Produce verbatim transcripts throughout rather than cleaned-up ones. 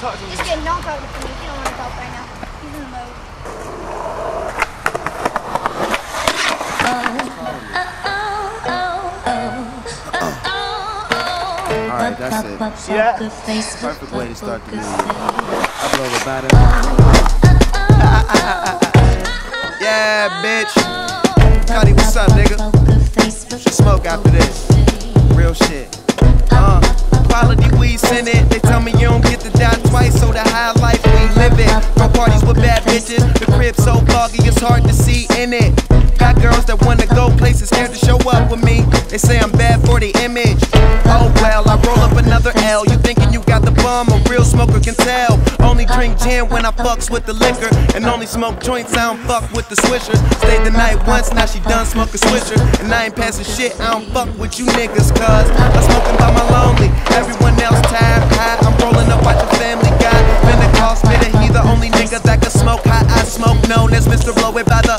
talk to me. Just kidding, don't talk to me. He don't want to talk right now. He's in the mode. Alright, that's it. See that? Perfect way to start the new year. I blow about it. Yeah, bitch. Cuddy, what's up, nigga? Should smoke after this. Real shit. Uh, quality weeds in it. They tell me you don't get to die twice, so the high life we live it. Throw parties with bad bitches. The crib so foggy, it's hard to see in it. Got girls that wanna go places, scared to show up with me. They say I'm bad for the image. Oh well, I roll up another L. You thinking you got the bum? A real smoker can tell. Only drink gin when I fucks with the liquor, and only smoke joints, I don't fuck with the swishers. Stayed the night once, now she done smoking swisher, and I ain't passing shit, I don't fuck with you niggas, cuz I'm smoking by my lonely. Everyone else tired, high, I'm rolling up watching Family Guy. Pentecost, bitter, he the only nigga that can smoke high. I smoke known as Mister Blow It by the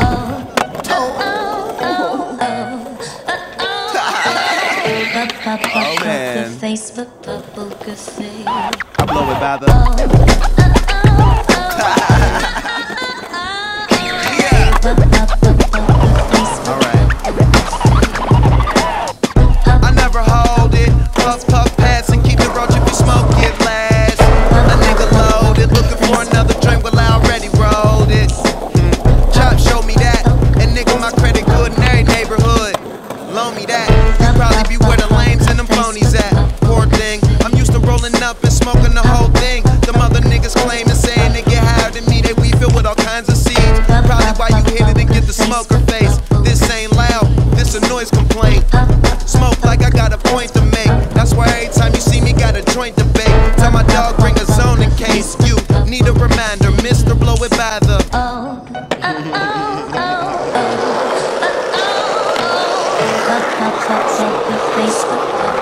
Oh man, I blow it by the Alright. I never hold it. Puff, puff, pass and keep it roach if you smoke it last. A nigga loaded, looking for another drink, well I already rolled it. mm. Chop showed me that, and nigga my credit good in every neighborhood. Loan me that. Probably be where the lames and them phonies at. Poor thing, I'm used to rolling up and smoking the whole thing. Them other niggas claiming, saying they get higher than me. They weed filled with all kinds of seeds. Probably why you hit it and get the smoker face. This ain't loud, this a noise complaint. Smoke like I got a point to make. That's why every time you see me got a joint to bake. Tell my dog bring a zone in case you need a reminder. Mister Blow It by the Facebook.